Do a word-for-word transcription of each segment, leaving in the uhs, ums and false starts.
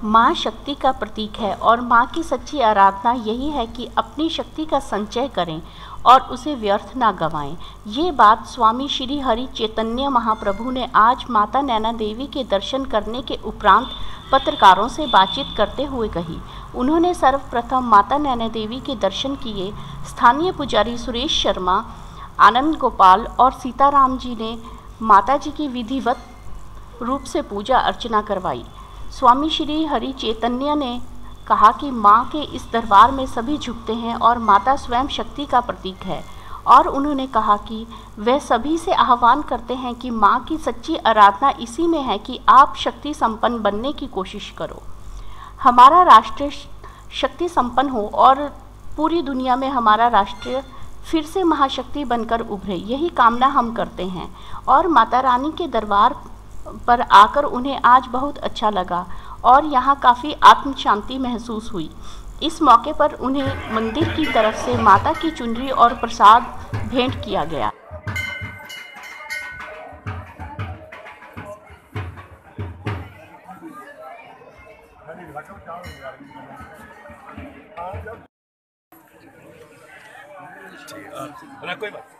माँ शक्ति का प्रतीक है और माँ की सच्ची आराधना यही है कि अपनी शक्ति का संचय करें और उसे व्यर्थ ना गंवाएं। ये बात स्वामी श्री हरि चैतन्य महाप्रभु ने आज माता नैना देवी के दर्शन करने के उपरांत पत्रकारों से बातचीत करते हुए कही। उन्होंने सर्वप्रथम माता नैना देवी के दर्शन किए। स्थानीय पुजारी सुरेश शर्मा, आनंद गोपाल और सीताराम जी ने माता जी की विधिवत रूप से पूजा अर्चना करवाई। स्वामी श्री हरि चैतन्य ने कहा कि माँ के इस दरबार में सभी झुकते हैं और माता स्वयं शक्ति का प्रतीक है, और उन्होंने कहा कि वे सभी से आह्वान करते हैं कि माँ की सच्ची आराधना इसी में है कि आप शक्ति संपन्न बनने की कोशिश करो। हमारा राष्ट्र शक्ति संपन्न हो और पूरी दुनिया में हमारा राष्ट्र फिर से महाशक्ति बनकर उभरे, यही कामना हम करते हैं। और माता रानी के दरबार पर आकर उन्हें आज बहुत अच्छा लगा और यहाँ काफ़ी आत्म शांति महसूस हुई। इस मौके पर उन्हें मंदिर की तरफ से माता की चुनरी और प्रसाद भेंट किया गया। कोई बात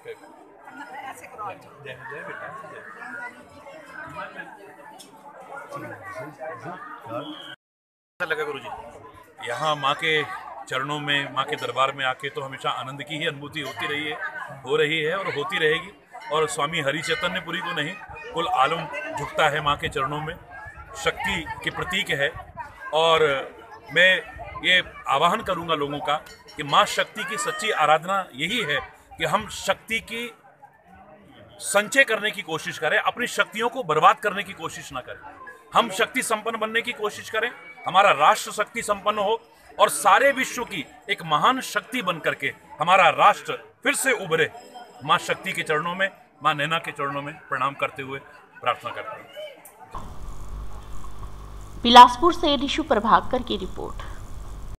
लगा गुरु जी, यहाँ माँ के चरणों में, माँ के दरबार में आके तो हमेशा आनंद की ही अनुभूति होती रही है, हो रही है और होती रहेगी। और स्वामी हरि चैतन्यपुरी को नहीं, कुल आलम झुकता है माँ के चरणों में, शक्ति के प्रतीक है। और मैं ये आह्वान करूँगा लोगों का कि माँ शक्ति की सच्ची आराधना यही है कि हम शक्ति की संचय करने की कोशिश करें, अपनी शक्तियों को बर्बाद करने की कोशिश ना करें। हम शक्ति संपन्न बनने की कोशिश करें, हमारा राष्ट्र शक्ति संपन्न हो और सारे विश्व की एक महान शक्ति बन करके हमारा राष्ट्र फिर से उभरे। माँ शक्ति के चरणों में, माँ नैना के चरणों में प्रणाम करते हुए प्रार्थना करते हैं। बिलासपुर से ऋषु प्रभाकर की रिपोर्ट।